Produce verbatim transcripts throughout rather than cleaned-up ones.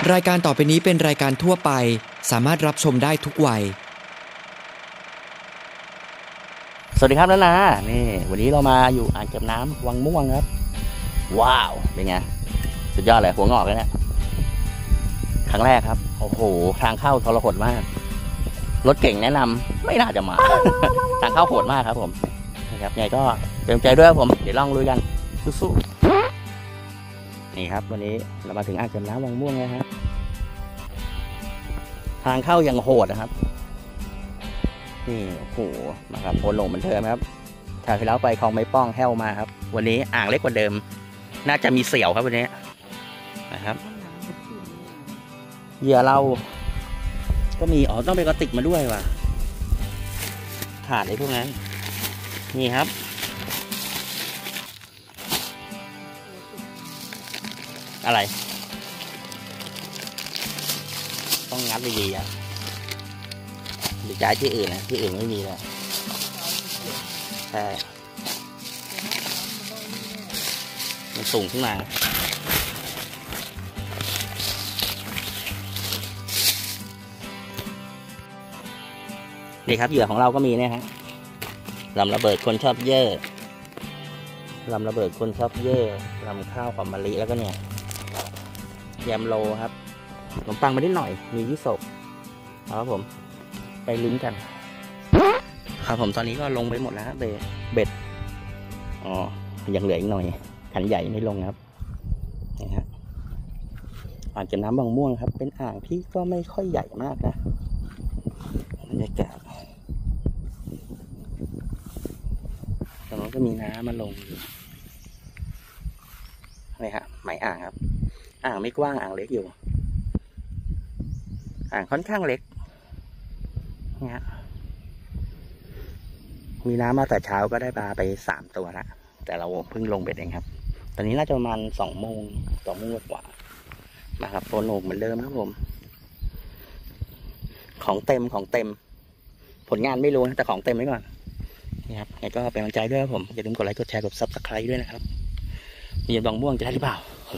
รายการต่อไปนี้เป็นรายการทั่วไปสามารถรับชมได้ทุกวัยสวัสดีครับน้านานี่วันนี้เรามาอยู่อ่างเก็บน้ำวังม่วงครับว้าวเป็นไงสุดยอดเลยหัวงอกเลยเนี่ยครั้งแรกครับโอ้โหทางเข้าทรหดมากรถเก่งแนะนำไม่น่าจะมา ทางเข้าโหดมากครับผมนะครับไงก็เต็มใจด้วยครับผมเดี๋ยวลองลุยกันสู้ๆนี่ครับวันนี้เรามาถึงอ่างเก็บน้ำวังม่วงแล้วฮะทางเข้ายังโหดนะครับนี่โอ้โหนะครับโผล่ลงเหมือนเดิมครับคราวที่แล้วไปคลองไม้ป้องแห้วมาครับวันนี้อ่างเล็กกว่าเดิมน่าจะมีเสี่ยวครับวันนี้นะครับเหยื่อเราก็มีอ๋อต้องไปกระติกมาด้วยว่ะขาดไอ้พวกนั้นนี่ครับอะไรต้องงัดดีๆอ่ะหรือย้ายที่อื่นนะที่อื่นไม่มีเลยใช่มันสูงขึ้นมานี่ครับเหยื่อของเราก็มีเนี่ยฮะลำระเบิดคนชอบเย่อลำระเบิดคนชอบเย่อลำข้าวหอมมะลิแล้วก็เนี่ยแยมโลครับขนมปังมานิดหน่อยมียี่สกครับผมไปลุ้นกันครับผมตอนนี้ก็ลงไปหมดแล้วเบเบ็ดอ๋อยังเหลืออีกหน่อยขันใหญ่ไม่ลงครับนี่ฮะอ่างเก็บน้ำบางม่วงครับเป็นอ่างที่ก็ไม่ค่อยใหญ่มากนะบรรยากาศตรงนั้นก็มีน้ำมาลงนี่ฮะหมายอ่างครับอ่างไม่กว้างอ่างเล็กอยู่อ่างค่อนข้างเล็กนี่ฮะมีน้ำมาแต่เช้าก็ได้ปลาไปสามตัวละแต่เราเพิ่งลงเบ็ดเองครับตอนนี้น่าจะประมาณสองโมงสองโมงกว่านะครับโฟนโหนกเหมือนเดิมครับผมของเต็มของเต็มผลงานไม่รู้นะแต่ของเต็มไว้ก่อนนี่ครับแล้วก็เป็นกำลังใจด้วยครับผมอย่าลืมกดไลค์กดแชร์กดซับสไครต์ด้วยนะครับมีบางม่วงจะได้หรือเปล่า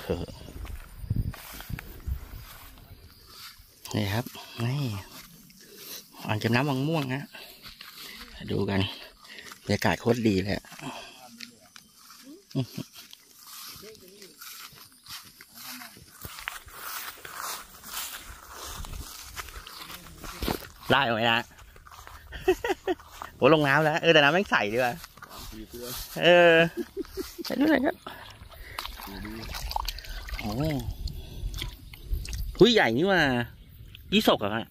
นี่ครับนี่อ่างเก็บน้ำวังม่วงนะดูกันบรรยากาศโคตรดีเลยได้ไหมนะโหลงน้ำแล้วเออแต่น้ำแม่งใสดีว่ะเออใส่ด้วยครับโอ้หุ้ยใหญ่นี่ว่ะยี่สกอะครับ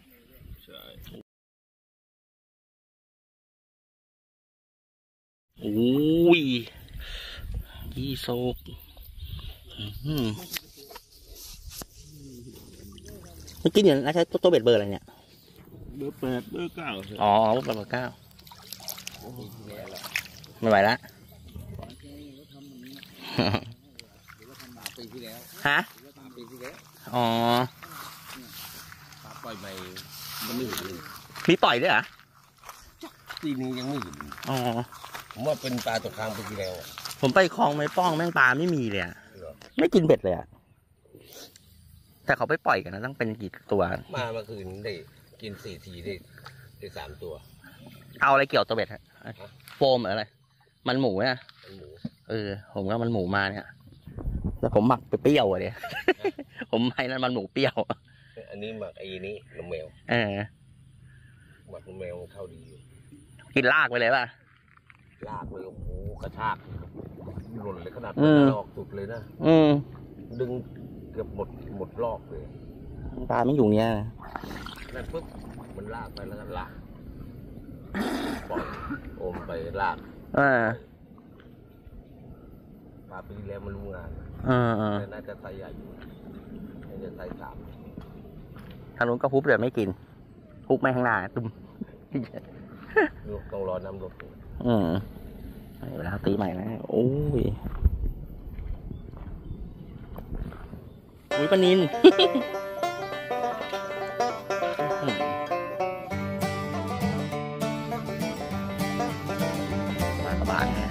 โอ้ยยี่สกเมื่อกี้เนี่ยน่าใช้ตัวเบ็ดเบอร์อะไรเนี่ยเบอร์แปดเบอร์เก้าอ๋อเบอร์เก้าไม่ไหวละฮะอ๋อปล่อยไปมันไม่เห็นเลยมีปล่อยด้วยเหรอปีนี้ยังไม่เห็นอ๋อผมว่าเป็นปลาตกค้างปีที่แล้วผมไปคลองไม้ป้องแม่งปลาไม่มีเลยอ่ะไม่กินเบ็ดเลยอ่ะแต่เขาไปปล่อยกันนะต้องเป็นกี่ตัวมาเมื่อคืนได้กินสี่ทีได้ได้สามตัวเอาอะไรเกี่ยวตัวเบ็ดฮะโฟมหรืออะไรมันหมูเนี่ยมันหมูเออผมก็มันหมูมาเนี่ยแล้วผมหมักไปเปรี้ยวอ่ะเนี่ยผมให้นั่นมันหมูเปรี้ยวอันนี้หมักไอ้นี้นมแมวเออหมักนมแมวเข้าดีอยู่กินลากไปเลยป่ะลากเลยโอ้โหกระชากหล่นเลยขนาดนั้นออกสุดเลยนะอืมดึงเกือบหมดหมดรอบเลยปลาไม่อยู่เนี้ยนั่นปุ๊บมันลากไปแล้วก็ลากปล่อยโอมไปลากอ่าปลาปีแล้วมันรู้งานอ่าแต่น่าจะไซส์ใหญ่อยู่น่าจะไซส์สามทางนู้นก็ฮุบเดี๋ยวไม่กินฮุบไม่ข้างหน้าตุ้มต้องรอน้ำลดอืมเวลาตีใหม่นะโอ้ยอุ้ยปลานิลมากระบาดนะ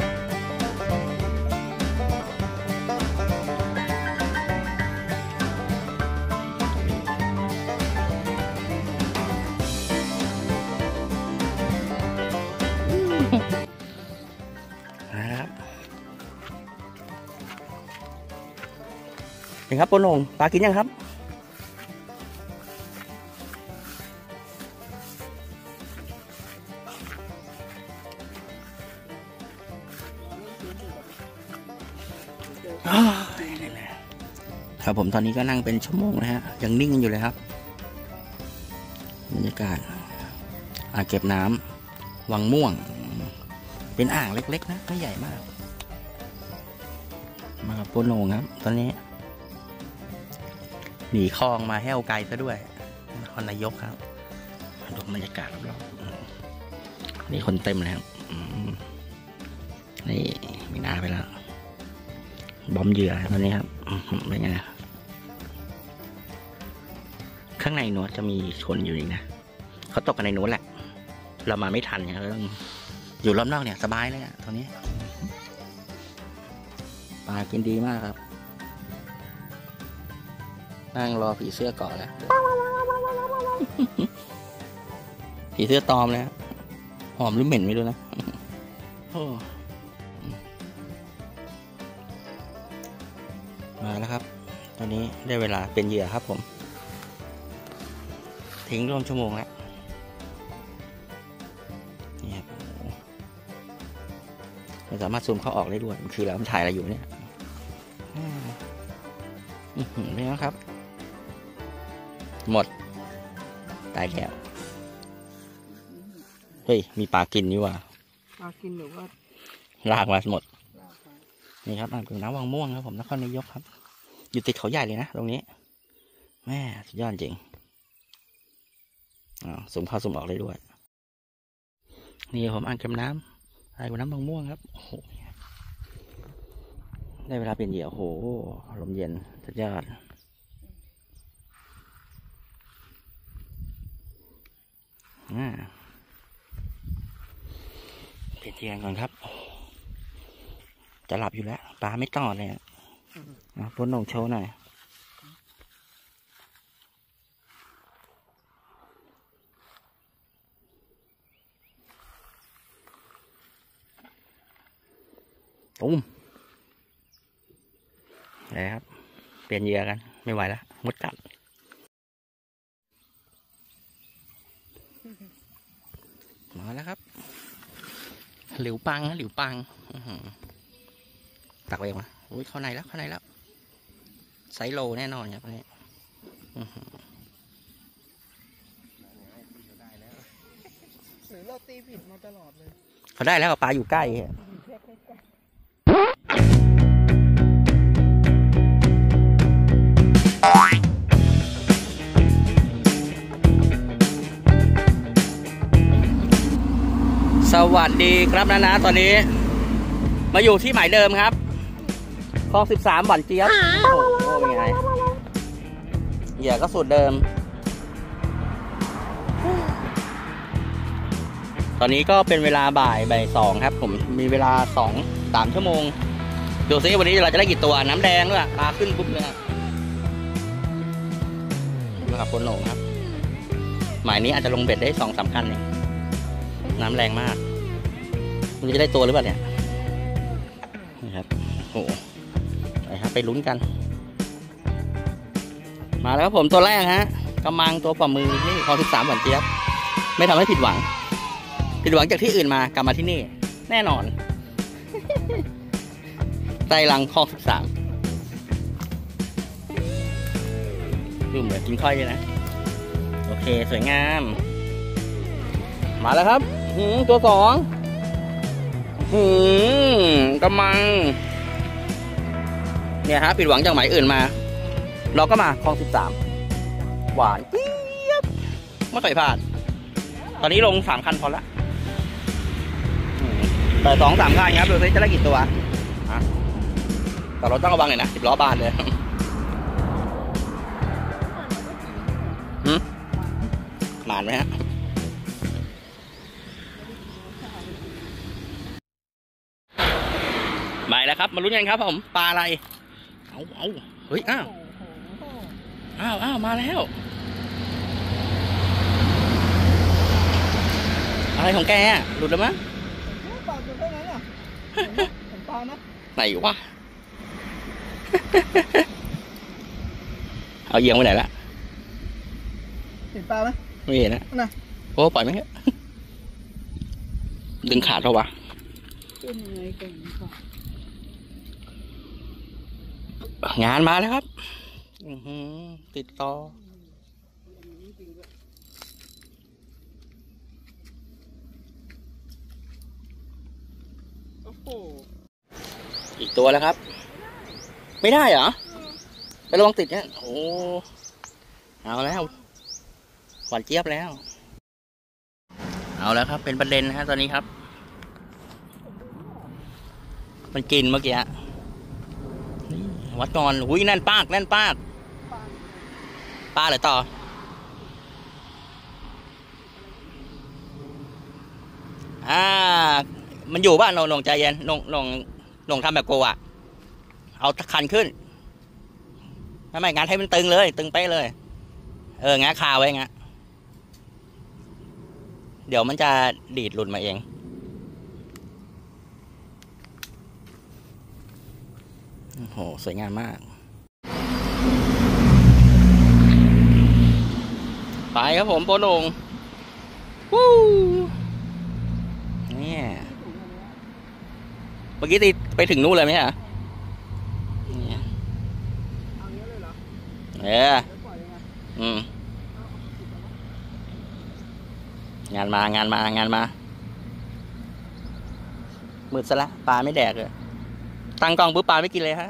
ห็นครับโปโหน่งปลากินยังครับครับผมตอนนี้ก็นั่งเป็นชั่วโมงนะฮะยังนิ่งอยู่เลยครับบรรยากาศอ่างเก็บน้ำวังม่วงเป็นอ่างเล็กๆนะไม่ใหญ่มากมากับโปโหน่งครับตอนนี้หนีคลองมาแห้วไกลซะด้วยนครนายกครับดูบรรยากาศรอบๆนี่คนเต็มแล้วนี่มีนาไปแล้วบอมเหยื่อตอนนี้ครับเป็นไงข้างในโน้ตจะมีคนอยู่อีกนะเขาตกกันในโน้ตแหละเรามาไม่ทันเนี่ยเราต้องอยู่รอบนอกเนี่ยสบายเลยอะตรงนี้ปลากินดีมากครับนั่งรอผีเสื้อเกาะแล้วผีเสื้อตอมเลยหอมหรือเหม็นไม่รู้นะมาแล้วครับตอนนี้ได้เวลาเป็นเหยื่อครับผมทิ้งร่วมชั่วโมงแล้วนี่ครับมันสามารถซูมเข้าออกได้ด้วยคือแล้วมันถ่ายอะไรอยู่เนี่ยนี่นะครับหมดตายแล้วเฮ้ยมีปลากินนี่ว่ะปลากินหรือว่าลากมาหมดนี่ครับอ่างเก็บน้ำวังม่วงครับผมนครนายกครับอยู่ติดเขาใหญ่เลยนะตรงนี้แม่สุดยอดจริงอ่าสุ่มเข้าสุ่มออกเลยด้วยนี่ผมอ่างเก็บน้ำอ่างเก็บน้ำวังม่วงครับโอ้โหได้เวลาเป็นเหยื่อโอ้โหลมเย็นสุดยอดอ่าเปลี่ยนเทียนก่อนครับจะหลับอยู่แล้วปลาไม่ต่อเลยอ่ะนะโปโหน่งโชว์หน่อยตุ้มอะไรครับเปลี่ยนเหยื่อกันไม่ไหวแล้วมดกัดมาแล้วครับหลิวปังนะหลิวปังตักไปยังวะโอ้ยเข้าในแล้วเข้าในแล้วไซโลแน่นอนครับนี่หรือเราตีผิดมาตลอดเลยเขาได้แล้วปลาอยู่ใกล้สวัสดีครับนะนะตอนนี้มาอยู่ที่หมายเดิมครับคลองสิบสามบ่อนเจี๊ยบโอ้โหเป็นไงเหยื่อก็สูตรเดิมตอนนี้ก็เป็นเวลาบ่ายบ่ายสองครับผมมีเวลาสองสามชั่วโมงดูซิวันนี้เราจะได้กี่ตัวน้ำแดงด้วยปลาขึ้นปุ๊บเลยมากับโปโหน่งครับหมายนี้อาจจะลงเบ็ดได้สองสามคันเองน้ำแรงมากมันจะได้ตัวหรือเปล่าเนี่ยนี่ครับโอ้ไปครับไปลุ้นกันมาแล้วครับผมตัวแรกฮะกำมังตัวฝ่ามือนี่คลองสิบสามบ่อนเจี๊ยบไม่ทำให้ผิดหวังผิดหวังจากที่อื่นมากลับมาที่นี่แน่นอนไตรังคลองสิบสามดูเหมือนกินค่อยเลยนะโอเคสวยงามมาแล้วครับหืมตัวสองหืมกำมังเนี่ยฮะผิดหวังจากหมายอื่นมาเราก็มาคลองสิบสามหวานเจี๊ยบไม่เคยพลาดตอนนี้ลงสามคันพอละแต่สองสามคันครับดูซิจะได้กี่ตัวแต่เราต้องระวังหน่อยนะสิบล้อบานเลยหืมหมานไหมฮะมาแล้วครับมาลุ้นกันครับผมปลาอะไรเอาเอาเฮ้ยอ้าวอ้าวอ้าวมาแล้วอะไรของแกอ่ะหลุดแล้วมั้งปลาอยู่ตรงไหนอ่ะเห็นปลานะไหนวะเอาเอียงไปไหนละเห็นปลาไหมไม่เห็นนะน่ะโอ้ปล่อยไหมครับดึงขาดเท่าวะเป็นยังไงกันค่ะงานมาแล้วครับอื้อหือติดต่อโอ้โหอีกตัวแล้วครับ ไม่ได้เหรอไปลองติดเนี่ยโอ้เอาแล้วหวานเจี๊ยบแล้วเอาแล้วครับเป็นประเด็นนะฮะตอนนี้ครับมันกินเมื่อกี้นี่วัดก่อนอุ้ยแน่นปากแน่นปากปลาหรือต่ออ่ามันอยู่บ้านหนงหนงใจเย็นหนงหนงหนงทำแบบโกะเอาคันขึ้นไม่ไม่งานให้มันตึงเลยตึงไปเลยเอองาคาไว้งะเดี๋ยวมันจะดีดหลุดมาเองโอ้โหสวยงามมากไปครับผมโปนงวู้เนี่ยเมื่อกี้ตีไปถึงนู่นเลยไหมฮะเนี่ยเอาเยอะเลยเหรอเออแล้วปล่อยยังไงอืมงานมางานมางานมามืดซะละปลาไม่แดกเลยตั้งกล้องปุ๊บปลาไม่กินเลยฮะ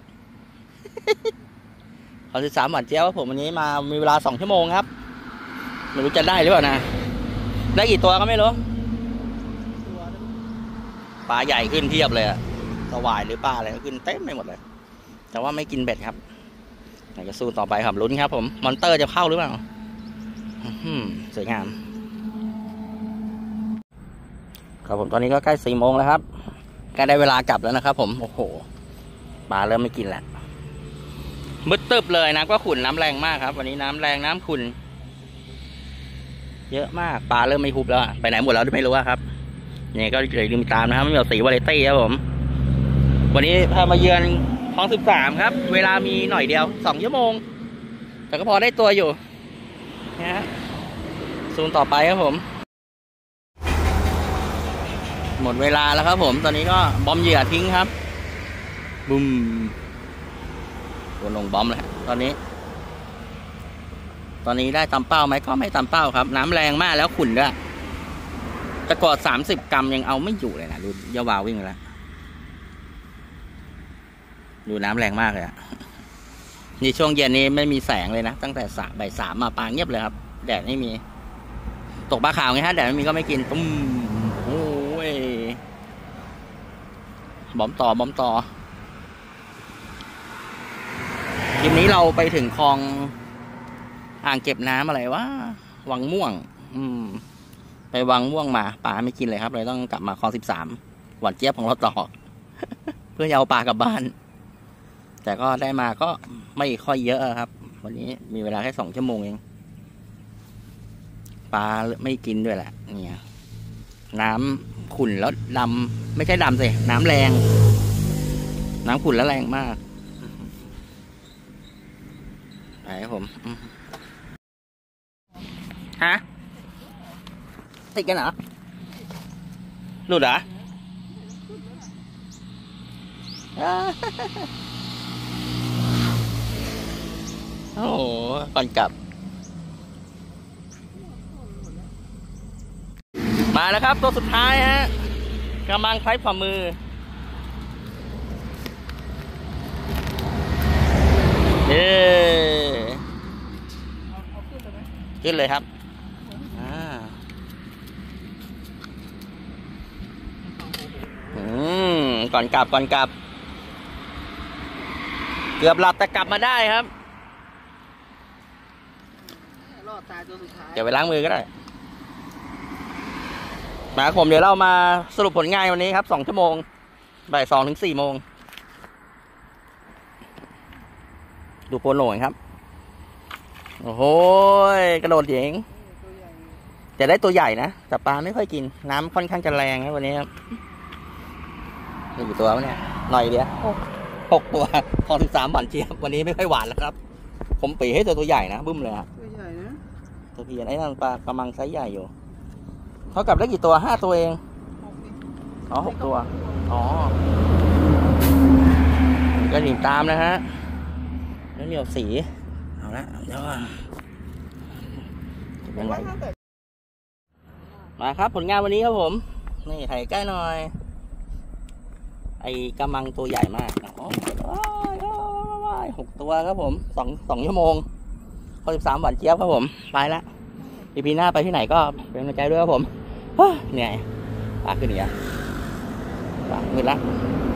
ขอสิบสามหวานเจี๊ยบผมวันนี้มามีเวลาสองชั่วโมงครับไม่รู้จะได้หรือเปล่านะได้กี่ตัวก็ไม่รู้ตัวนึงปลาใหญ่ขึ้นเทียบเลยอะสวายหรือปลาอะไรก็ขึ้นเต็มไปหมดเลยแต่ว่าไม่กินเบ็ดครับอยากจะสู้ต่อไปครับลุ้นครับผมมอนเตอร์จะเข้าหรือเปล่าอื้อสวยงามครับผมตอนนี้ก็ใกล้สี่โมงแล้วครับใกล้ได้เวลากลับแล้วนะครับผมโอ้โหปลาเริ่มไม่กินแล้วมืดตึบเลยน้ำก็ขุ่นน้ำแรงมากครับวันนี้น้ำแรงน้ำขุ่นเยอะมากปลาเริ่มไม่ฮุบแล้วไปไหนหมดแล้วไม่รู้ครับนี่ก็เลยลืมตามนะครับไม่มีสีวาไรตี้ครับผมวันนี้พามาเยือนคลองสิบสามครับเวลามีหน่อยเดียวสองชั่วโมงแต่ก็พอได้ตัวอยู่นะฮะซูนต่อไปครับผมหมดเวลาแล้วครับผมตอนนี้ก็บอมเหยื่อทิ้งครับบุ้มตัวลงบอมเลยตอนนี้ตอนนี้ได้ตามเป้าไหมก็ไม่ตามเป้าครับน้ำแรงมากแล้วขุ่นด้วยจะกอดสามสิบกรัมยังเอาไม่อยู่เลยนะดูยาวาวิ่งแล้วดูน้ำแรงมากเลยอะนี่ช่วงเย็นนี้ไม่มีแสงเลยนะตั้งแต่สามบ่ายสามมาปางเงียบเลยครับแดดไม่มีตกปลาขาวไงฮะแดดไม่มีก็ไม่กินตุ้มโอ้ยบอมต่อบอมต่อคลิปนี้เราไปถึงคลองอ่างเก็บน้ำอะไรวะวังม่วงอืมไปวังม่วงมาปลาไม่กินเลยครับเลยต้องกลับมาคลองสิบสามหวานเจี๊ยบของเราต่อ เพื่อเอาปลากลับบ้านแต่ก็ได้มาก็ไม่ค่อยเยอะครับวันนี้มีเวลาแค่สองชั่วโมงเองปลาไม่กินด้วยแหละเนี่ยน้ำขุ่นแล้วดำไม่ใช่ดำสิน้ำแรงน้ำขุ่นแล้วแรงมากไปครับผมฮะติดกันเหรอหลุดเหรอโอ้โหก่อนกลับมาแล้วครับตัวสุดท้ายฮะกำลังใช้ฝ่ามือเย้ขึ้นเลยครับอ่าอืมก่อนกลับก่อนกลับเกือบหลับแต่กลับมาได้ครับรอดตายตัวสุดท้ายเดี๋ยวไปล้างมือก็ได้มาผมเดี๋ยวเรามาสรุปผลงานวันนี้ครับสองชั่วโมงบ่ายสองถึงสี่โมงดูโปรโหน่ครับโอ้โหกระโดดเจ๋งจะได้ตัวใหญ่นะแต่ปลาไม่ค่อยกินน้ำค่อนข้างจะแรงครับวันนี้ครับนี่กี่ตัววะเนี่ยหน่อยเดียวหกตัวคลองสิบสามหวานเจี๊ยบวันนี้ไม่ค่อยหวานแล้วครับผมปีให้ตัวตัวใหญ่นะบึ้มเลยฮะตัวใหญ่นะตัวเพียนไอ้นั่นปลากระมังไซส์ใหญ่อยู่เท่ากับได้กี่ตัวห้าตัวเองหกนี่อ๋อหกตัวอ๋อก็หนีตามนะฮะแล้วเหนียวสีเอาละเดี๋ยวก่อนยังไงถ้าเกิดมาครับผลงานวันนี้ครับผมนี่ถ่ายใกล้หน่อยไอ้กระมังตัวใหญ่มากอ๋อหกตัวครับผมสองสองชั่วโมงข้อสิบสามหวานเจี๊ยบครับผมไปละอีพีหน้าไปที่ไหนก็เป็นกำลังใจด้วยครับผมเหนื่อยปากขึ้นเหนียวปากมืดละ